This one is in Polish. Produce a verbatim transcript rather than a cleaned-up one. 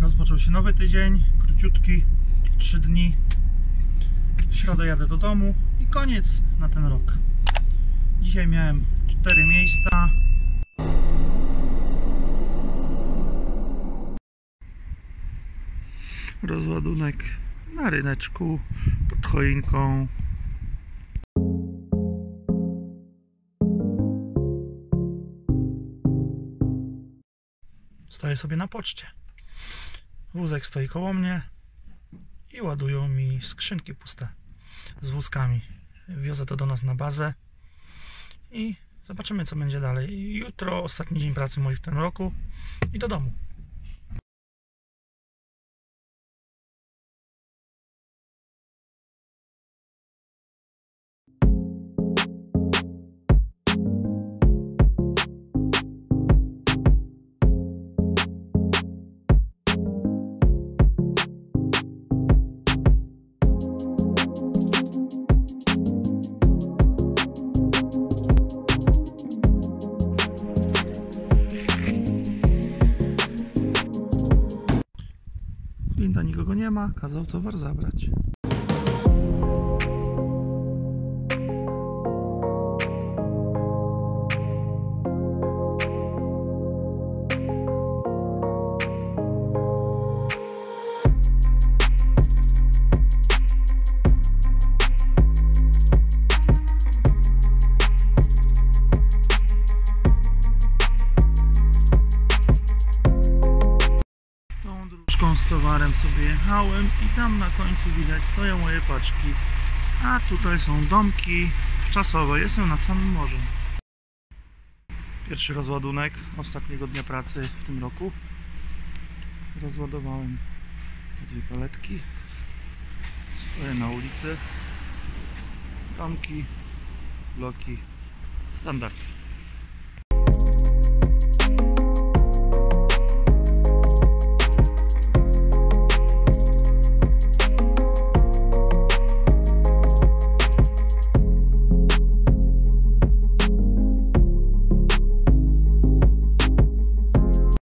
Rozpoczął się nowy tydzień, króciutki, trzy dni. W środę jadę do domu i koniec na ten rok. Dzisiaj miałem cztery miejsca. Rozładunek na ryneczku, pod choinką. Stoję sobie na poczcie. Wózek stoi koło mnie i ładują mi skrzynki puste z wózkami. Wiozę to do nas na bazę i zobaczymy, co będzie dalej. Jutro ostatni dzień pracy mój w tym roku i do domu. Linda nikogo nie ma, kazał towar zabrać. Z towarem sobie jechałem i tam na końcu widać stoją moje paczki, a tutaj są domki czasowe. Jestem nad samym morzem. Pierwszy rozładunek ostatniego dnia pracy w tym roku. Rozładowałem te dwie paletki. Stoję na ulicy. Domki, bloki, standard.